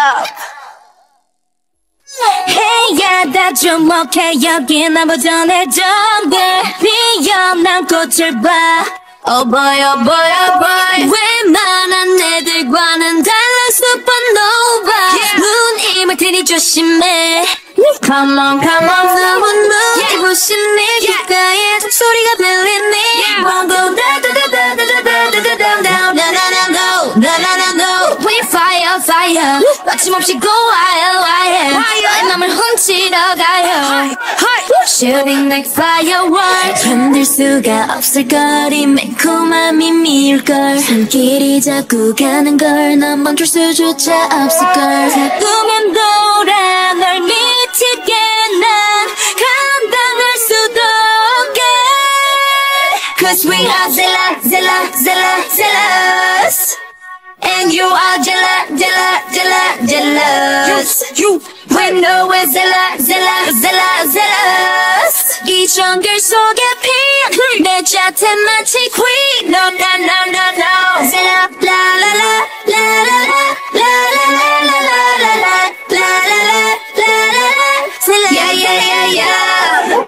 Hey, 다 주목해 여기 나보전의 정글 피어난 꽃을 봐 Oh boy, oh boy, oh boy 웬만한 애들과는 달라 supernova 눈 이물 테니 조심해 Come on, come on, someone move 이부신 네 귓가에 소리가 들리니 Won't go down, down, down, down, down, down, down, no, no, no, no, no, no, no We fire, fire 거침없이 go wild, wild 내 맘을 훔치러 가요 Shooting like fireworks 견딜 수가 없을걸 이 매콤함이 미울걸 손길이 자꾸 가는 걸 넌 멈출 수조차 없을걸 자꾸면 돌아 널 미치게 난 감당할 수도 없게 Cause we are zealous, zealous, zealous, zealous And you are jealous, jealous, jealous, jealous We know we're zealous, zealous, zealous, zealous 이 정글 속에 핀 내 자태 마치 queen No, no, no, no, no Zealous, la la la, la la la, la la la la la la la la la la la la Zealous, yeah, yeah, yeah, yeah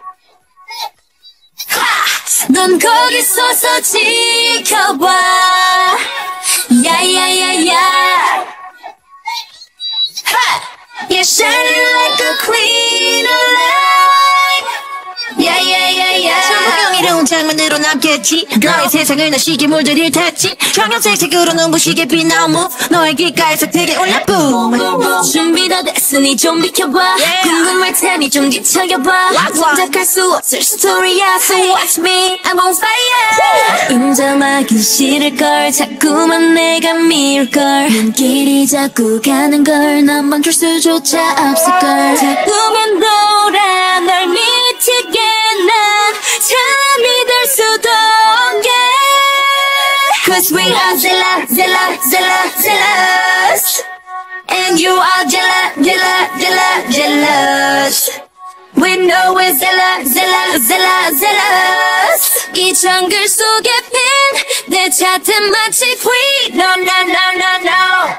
넌 거기 서서 지켜봐 Yeah, yeah, yeah, yeah You're shining like a queen of light Yeah, yeah, yeah, yeah 천국경이로운 장면으로 남겠지 너의 세상을 너시게 물들일 테지 청염색색으로 눈부시게 빛나온 너의 귓가에서 되게 올라 boom 준비 다 됐으니 좀 비켜봐 궁금할 테니 좀 뒤척여봐 짐작할 수 없을 스토리야 So watch me, I'm on fire 인정하기 싫을걸 자꾸만 내가 미울걸 눈길이 자꾸 가는걸 넌 멈출 수조차 없을걸 자꾸만 돌아 널 미치게 난 잠이 들 수도 없게 Cause we are zealous, zealous, zealous, zealous And you are jealous, jealous, jealous, jealous We know we're zealous, zealous, zealous, zealous 이 정글 속에 핀 내 자태 마치 queen No, no, no, no, no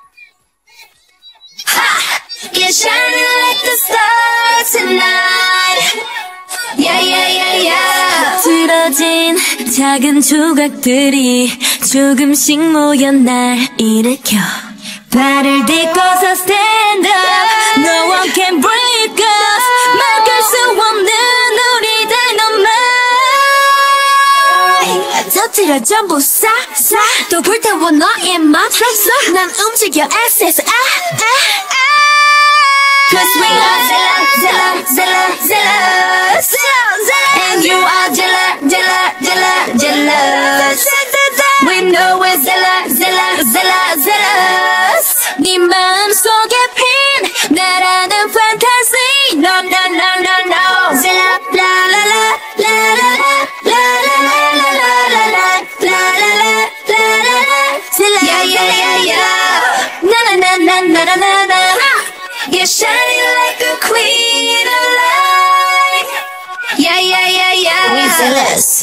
Ha! You're shining like the stars tonight Yeah, yeah, yeah, yeah 틀어진 작은 조각들이 조금씩 모여 날 일으켜 발을 딛고서 stand up No one can break us 막을 수 없는 우리 dynamite 터뜨려 전부 싹 또 불태워 너의 맘 난 움직여 access Cause we are zealous, zealous, zealous, zealous And you are jealous, jealous, jealous, jealous We know we're zealous, zealous, zealous, zealous 네 마음속에 핀 나라는 fantasy No, no, no, no, no Zealous, la la la, la la la, la la la, la la la, la la la, la la la Zealous, yeah, yeah, yeah, yeah Na na na na na na na na You're shining like a queen of light Yeah, yeah, yeah, yeah We zealous